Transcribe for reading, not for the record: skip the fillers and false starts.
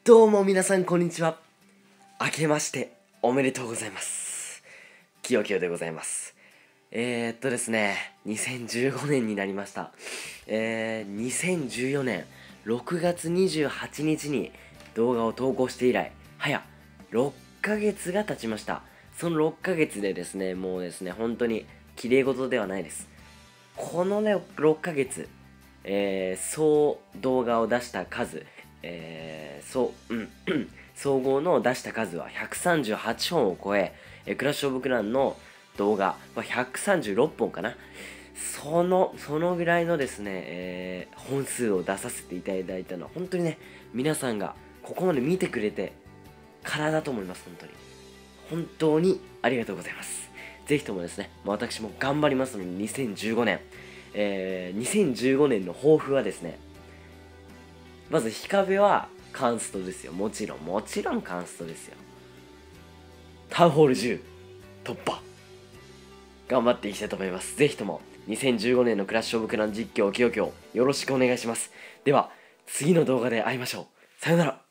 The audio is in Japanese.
どうも皆さんこんにちは。明けましておめでとうございます。きよきよでございます。ですね、2015年になりました。2014年6月28日に動画を投稿して以来、早6ヶ月が経ちました。その6ヶ月でですね、もうですね、本当に綺麗事ではないです。このね、6ヶ月、総動画を出した数、総合の出した数は138本を超え、クラッシュオブクランの動画は136本かな。そのぐらいのですね、本数を出させていただいたのは、本当にね、皆さんがここまで見てくれてからだと思います。本当にありがとうございます。ぜひともですね、私も頑張りますので、2015年、2015年の抱負はですね、まず日壁はカンストですよ。もちろんカンストですよ。タウンホール10突破頑張っていきたいと思います。ぜひとも2015年のクラッシュオブクラン実況きよきよよろしくお願いします。では次の動画で会いましょう。さよなら。